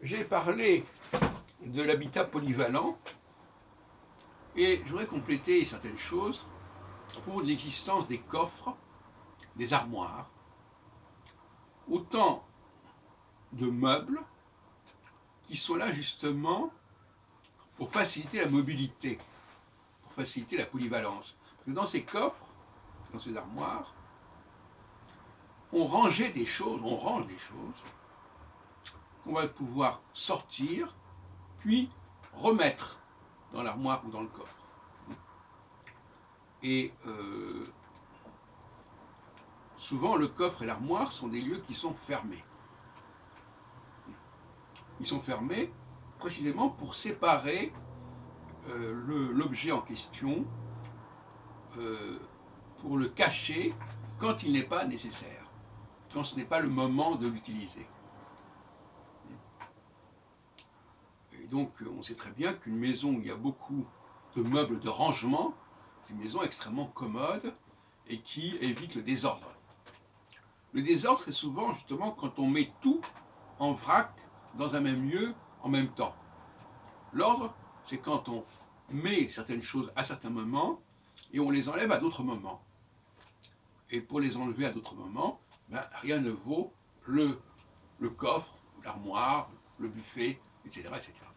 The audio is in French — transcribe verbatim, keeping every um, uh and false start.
j'ai parlé de l'habitat polyvalent et je voudrais compléter certaines choses pour l'existence des coffres, des armoires, autant de meubles qui sont là justement pour faciliter la mobilité, pour faciliter la polyvalence. Parce que dans ces coffres, dans ces armoires, on rangeait des choses, on range des choses qu'on va pouvoir sortir, puis remettre dans l'armoire ou dans le coffre. Et euh, souvent, le coffre et l'armoire sont des lieux qui sont fermés. Ils sont fermés précisément pour séparer euh, l'objet en question, euh, pour le cacher quand il n'est pas nécessaire, quand ce n'est pas le moment de l'utiliser. Et donc, on sait très bien qu'une maison où il y a beaucoup de meubles de rangement, c'est une maison extrêmement commode et qui évite le désordre. Le désordre, c'est souvent justement quand on met tout en vrac dans un même lieu en même temps. L'ordre, c'est quand on met certaines choses à certains moments et on les enlève à d'autres moments. Et pour les enlever à d'autres moments, ben, rien ne vaut le, le coffre, l'armoire, le buffet, et cetera, et cetera.